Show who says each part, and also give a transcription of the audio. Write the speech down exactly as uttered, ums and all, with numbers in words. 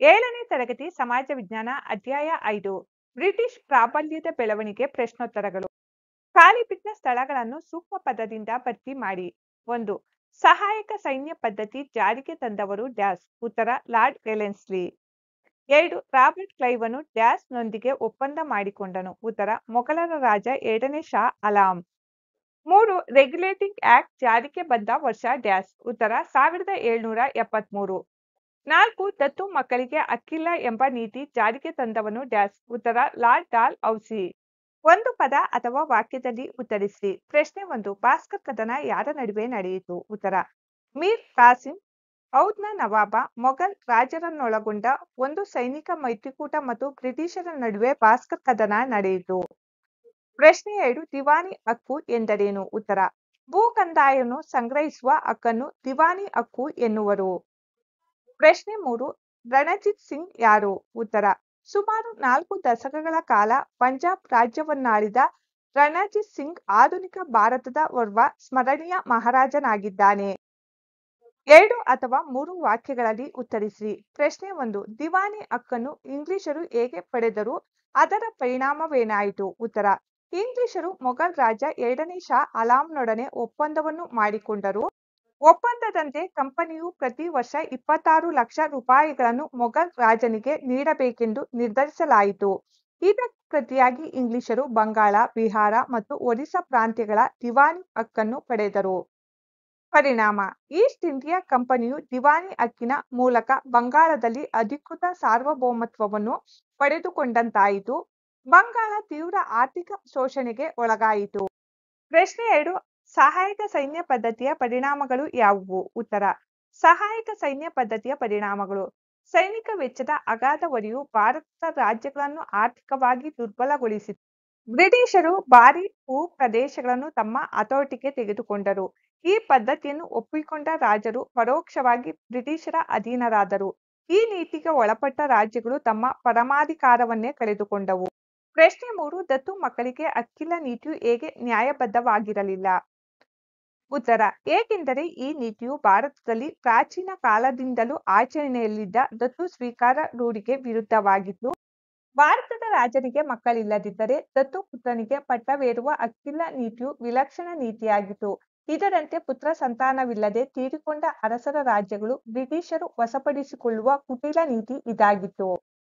Speaker 1: ಏಳನೇ ತರಗತಿ ಸಮಾಜ ವಿಜ್ಞಾನ ಅಧ್ಯಾಯ ಐದು ಬ್ರಿಟಿಷ್ ಪ್ರಾಬಲ್ಯದ ಬೆಳವಣಿಗೆ ಪ್ರಶ್ನೋತ್ತರಗಳು. ಖಾಲಿ ಬಿಟ್ಟ ಸ್ಥಳಗಳನ್ನು ಸೂಕ್ತ ಪದದಿಂದ ಭರ್ತಿ ಮಾಡಿ. ಒಂದು. ಸಹಾಯಕ ಸೈನ್ಯ ಪದ್ಧತಿ ಜಾರಿಗೆ ತಂದವರು ಡ್ಯಾಶ್. ಉತ್ತರ ಲಾರ್ಡ್ ವೆಲೆಸ್ಲಿ. ಎರಡು. ರಾಬರ್ಟ್ ಕ್ಲೈವನು ಡ್ಯಾಶ್ ನೊಂದಿಗೆ ಒಪ್ಪಂದ ಮಾಡಿಕೊಂಡನು. ಉತ್ತರ ಮೊಘಲರ ರಾಜ ಎರಡನೇ ಶಾ ಆಲಂ. ಮೂರು. ರೆಗ್ಯುಲೇಟಿಂಗ್ ಆಕ್ಟ್ ಜಾರಿಗೆ ಬಂದ ವರ್ಷ ಡ್ಯಾಶ್. ಉತ್ತರ ಸಾವಿರದ ಏಳ್ನೂರ ಎಪ್ಪತ್ಮೂರು. ನಾಲ್ಕು. ದತ್ತು ಮಕ್ಕಳಿಗೆ ಹಕ್ಕಿಲ್ಲ ಎಂಬ ನೀತಿ ಜಾರಿಗೆ ತಂದವನು ಡ್ಯಾಶ್. ಉತ್ತರ ಲಾರ್ಡ್ ಡಾಲ್ ಹೌಸಿ. ಒಂದು ಪದ ಅಥವಾ ವಾಕ್ಯದಲ್ಲಿ ಉತ್ತರಿಸಿ. ಪ್ರಶ್ನೆ ಒಂದು. ಭಾಸ್ಕರ್ ಕದನ ಯಾರ ನಡುವೆ ನಡೆಯಿತು. ಉತ್ತರ ಮೀರ್ ಕಾಸಿಂ ಔದ್ನ ನವಾಬ ಮೊಘಲ್ ರಾಜರನ್ನೊಳಗೊಂಡ ಒಂದು ಸೈನಿಕ ಮೈತ್ರಿಕೂಟ ಮತ್ತು ಬ್ರಿಟಿಷರ ನಡುವೆ ಭಾಸ್ಕರ್ ಕದನ ನಡೆಯಿತು. ಪ್ರಶ್ನೆ ಎರಡು. ದಿವಾನಿ ಹಕ್ಕು ಎಂದರೇನು. ಉತ್ತರ ಭೂ ಕಂದಾಯವನ್ನು ಸಂಗ್ರಹಿಸುವ ಹಕ್ಕನ್ನು ದಿವಾನಿ ಹಕ್ಕು ಎನ್ನುವರು. ಪ್ರಶ್ನೆ ಮೂರು. ರಣಜಿತ್ ಸಿಂಗ್ ಯಾರು. ಉತ್ತರ ಸುಮಾರು ನಾಲ್ಕು ದಶಕಗಳ ಕಾಲ ಪಂಜಾಬ್ ರಾಜ್ಯವನ್ನಾಳಿದ ರಣಜಿತ್ ಸಿಂಗ್ ಆಧುನಿಕ ಭಾರತದ ಓರ್ವ ಸ್ಮರಣೀಯ ಮಹಾರಾಜನಾಗಿದ್ದಾನೆ. ಎರಡು ಅಥವಾ ಮೂರು ವಾಕ್ಯಗಳಲ್ಲಿ ಉತ್ತರಿಸಿ. ಪ್ರಶ್ನೆ ಒಂದು. ದಿವಾನಿ ಹಕ್ಕನ್ನು ಇಂಗ್ಲಿಷರು ಹೇಗೆ ಪಡೆದರು, ಅದರ ಪರಿಣಾಮವೇನಾಯಿತು. ಉತ್ತರ ಇಂಗ್ಲಿಷರು ಮೊಘಲ್ ರಾಜ ಎರಡನೇ ಶಾ ಆಲಂನೊಡನೆ ಒಪ್ಪಂದವನ್ನು ಮಾಡಿಕೊಂಡರು. ಒಪ್ಪಂದದಂತೆ ಕಂಪನಿಯು ಪ್ರತಿ ವರ್ಷ ಇಪ್ಪತ್ತಾರು ಲಕ್ಷ ರೂಪಾಯಿಗಳನ್ನು ಮೊಘಲ್ ರಾಜನಿಗೆ ನೀಡಬೇಕೆಂದು ನಿರ್ಧರಿಸಲಾಯಿತು. ಇದಕ್ಕೆ ಪ್ರತಿಯಾಗಿ ಇಂಗ್ಲಿಷರು ಬಂಗಾಳ, ಬಿಹಾರ ಮತ್ತು ಒರಿಸ್ಸಾ ಪ್ರಾಂತ್ಯಗಳ ದಿವಾನಿ ಹಕ್ಕನ್ನು ಪಡೆದರು. ಪರಿಣಾಮ ಈಸ್ಟ್ ಇಂಡಿಯಾ ಕಂಪನಿಯು ದಿವಾನಿ ಹಕ್ಕಿನ ಮೂಲಕ ಬಂಗಾಳದಲ್ಲಿ ಅಧಿಕೃತ ಸಾರ್ವಭೌಮತ್ವವನ್ನು ಪಡೆದುಕೊಂಡಂತಾಯಿತು. ಬಂಗಾಳ ತೀವ್ರ ಆರ್ಥಿಕ ಶೋಷಣೆಗೆ ಒಳಗಾಯಿತು. ಪ್ರಶ್ನೆ ಎರಡು. ಸಹಾಯಕ ಸೈನ್ಯ ಪದ್ಧತಿಯ ಪರಿಣಾಮಗಳು ಯಾವುವು. ಉತ್ತರ ಸಹಾಯಕ ಸೈನ್ಯ ಪದ್ಧತಿಯ ಪರಿಣಾಮಗಳು. ಸೈನಿಕ ವೆಚ್ಚದ ಅಗಾಧ ಹೊರೆಯು ಭಾರತದ ರಾಜ್ಯಗಳನ್ನು ಆರ್ಥಿಕವಾಗಿ ದುರ್ಬಲಗೊಳಿಸಿತು. ಬ್ರಿಟಿಷರು ಭಾರಿ ಭೂ ಪ್ರದೇಶಗಳನ್ನು ತಮ್ಮ ಹತೋಟಿಗೆ ತೆಗೆದುಕೊಂಡರು. ಈ ಪದ್ಧತಿಯನ್ನು ಒಪ್ಪಿಕೊಂಡ ರಾಜರು ಪರೋಕ್ಷವಾಗಿ ಬ್ರಿಟಿಷರ ಅಧೀನರಾದರು. ಈ ನೀತಿಗೆ ಒಳಪಟ್ಟ ರಾಜ್ಯಗಳು ತಮ್ಮ ಪರಮಾಧಿಕಾರವನ್ನೇ ಕಳೆದುಕೊಂಡವು. ಪ್ರಶ್ನೆ ಮೂರು. ದತ್ತು ಮಕ್ಕಳಿಗೆ ಹಕ್ಕಿಲ್ಲ ನೀತಿಯು ಹೇಗೆ ನ್ಯಾಯಬದ್ಧವಾಗಿರಲಿಲ್ಲ. ಉತ್ತರ ಏಕೆಂದರೆ ಈ ನೀತಿಯು ಭಾರತದಲ್ಲಿ ಪ್ರಾಚೀನ ಕಾಲದಿಂದಲೂ ಆಚರಣೆಯಲ್ಲಿದ್ದ ದತ್ತು ಸ್ವೀಕಾರ ರೂಢಿಗೆ ವಿರುದ್ಧವಾಗಿತ್ತು. ಭಾರತದ ರಾಜನಿಗೆ ಮಕ್ಕಳಿಲ್ಲದಿದ್ದರೆ ದತ್ತು ಪುತ್ರನಿಗೆ ಪಟ್ಟವೇರುವ ಹಕ್ಕಿಲ್ಲ ನೀತಿಯು ವಿಲಕ್ಷಣ ನೀತಿಯಾಗಿತ್ತು. ಇದರಂತೆ ಪುತ್ರ ಸಂತಾನವಿಲ್ಲದೆ ತೀರಿಕೊಂಡ ಅರಸರ ರಾಜ್ಯಗಳು ಬ್ರಿಟಿಷರು ವಶಪಡಿಸಿಕೊಳ್ಳುವ ಕುಟಿಲ ನೀತಿ ಇದಾಗಿತ್ತು.